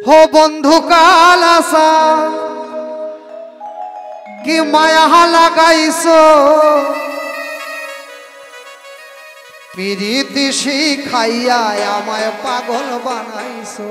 हो बंधु काल आशा कि माया लागाइছো पीरिति शिखाइया आमाय पागल बानाइছো।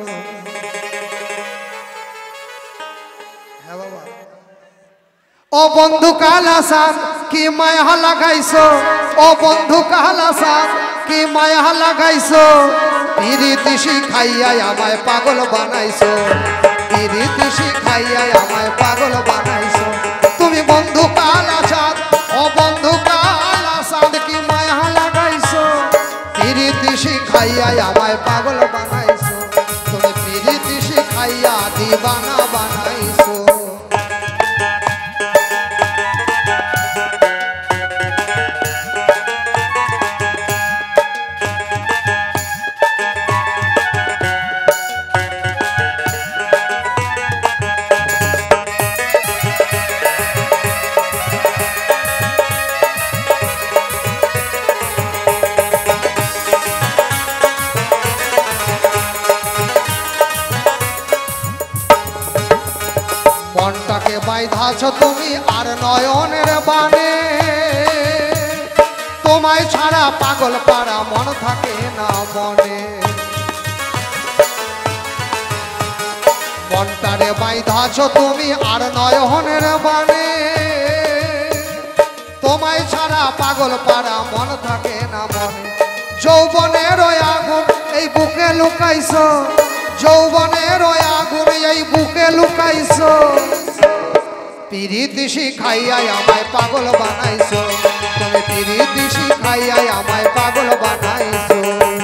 ओ बंधु काल आशा कि माया लागाइছো ओ बंधु काल आशा कि माया लागाइছো पीरिति शिखाइया आमाय पागल बानाइছো पीरिति शिखाइया आमाय पागल बानाइছো। तुमी बंधु काल आशा ओ बंधु काल आशा कि माया लागाइছো पीरिति शिखाइया आमाय पागल बानाइছো तुमी पीरिति शिखाइया दीवाना बानाइছো। मनटाके बाइधाছো তুমি আর নয়নের বানে তোমায় ছাড়া পাগল পারা মন থাকে না মনে। মনটারে বাইধাছো তুমি আর নয়নের বানে তোমায় ছাড়া পাগল পারা মন থাকে না মনে। যৌবনের আগুন এই বুকে লুকাইছো যৌবনের আগুন এই বুকে লুকাইছো पीरिति शिखाइया आमाय पागल बानाइছো तुमी पीरिति शिखाइया आमाय पागल बानाइছো।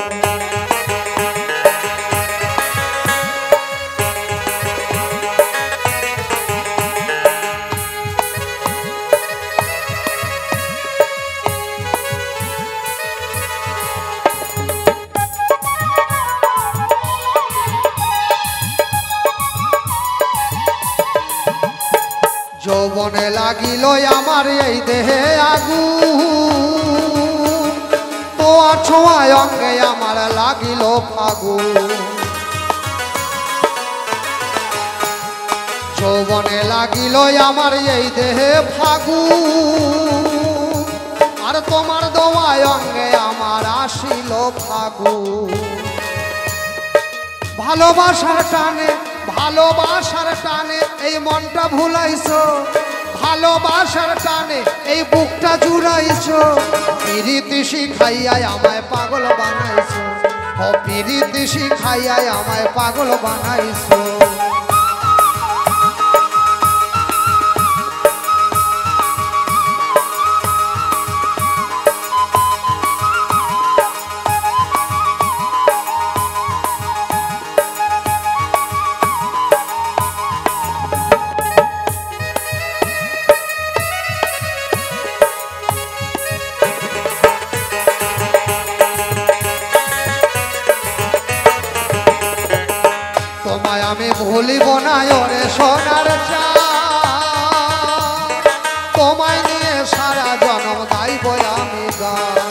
যৌবনে লাগিল আমার এই দেহে আগুন তোমার ছোঁয়ায় অঙ্গে আমার লাগিল ফাগুন। যৌবনে লাগিল আমার এই দেহে ফাগুন আর তোমার দোয়ায় অঙ্গে আমার আসিল ফাগুন। ভালোবাসার টানে এই মনটা ভুলাইছো ভালোবাসার টানে এই বুকটা জুড়াইছো পীরিতি শিখাইয়া আমায় পাগল বানাইছো ও পীরিতি শিখাইয়া আমায় পাগল বানাইছো। তোমায় আমি ভুলিব না ওরে সোনার চাঁদ তোমায় নিয়ে সারা জনম গাইব আমি গান।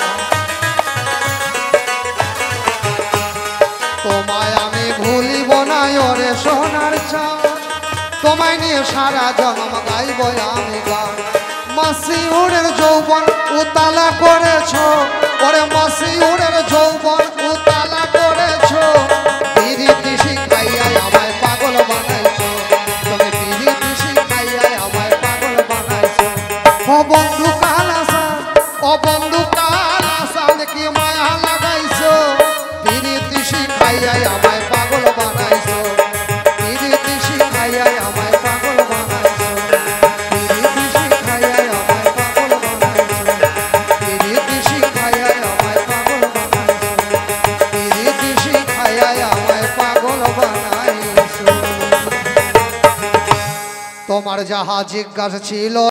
তোমায় আমি ভুলিব না ওরে সোনার চাঁদ তোমায় নিয়ে সারা জনম গাইব আমি গান। মাসিউরের যৌবন উতালা করেছো ওরে মাসিউরের যৌবন উতালা করেছো পীরিতি শিখাইয়া আমায় পাগল বানাইছো তুমি পীরিতি শিখাইয়া আমায় পাগল বানাইছো। ও বন্ধু কাল আশা ও বন্ধু কাল আশা কি মায়া লাগাইছো পীরিতি শিখাইয়া আমায় পাগল বানাইছো পীরিতি শিখাইয়া আমায় পাগল বানাইছো পীরিতি শিখাইয়া আমায় পাগল বানাইছো পীরিতি শিখাইয়া আমায় পাগল বানাইছো পীরিতি শিখাইয়া আমায় পাগল বানাইছো। তোমার যাহা জিজ্ঞাসা ছিল